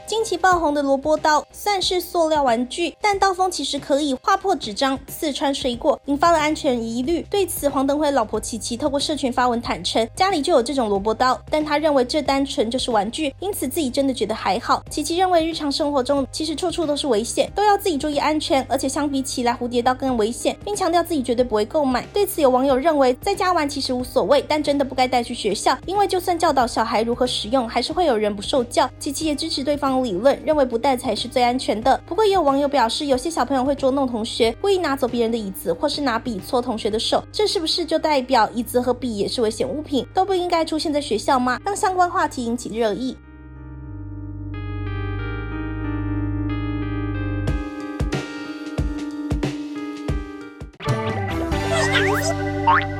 近期爆红的萝卜刀算是塑料玩具，但刀锋其实可以划破纸张、刺穿水果，引发了安全疑虑。对此，黄登辉老婆琪琪透过社群发文坦诚，家里就有这种萝卜刀，但他认为这单纯就是玩具，因此自己真的觉得还好。琪琪认为日常生活中其实处处都是危险，都要自己注意安全，而且相比起来蝴蝶刀更危险，并强调自己绝对不会购买。对此，有网友认为在家玩其实无所谓，但真的不该带去学校，因为就算教导小孩如何使用，还是会有人不受教。琪琪也支持对方理论，认为不带才是最安全的。不过也有网友表示，有些小朋友会捉弄同学，故意拿走别人的椅子，或是拿笔戳同学的手，这是不是就代表椅子和笔也是危险物品，都不应该出现在学校吗？让相关话题引起热议。 Hey,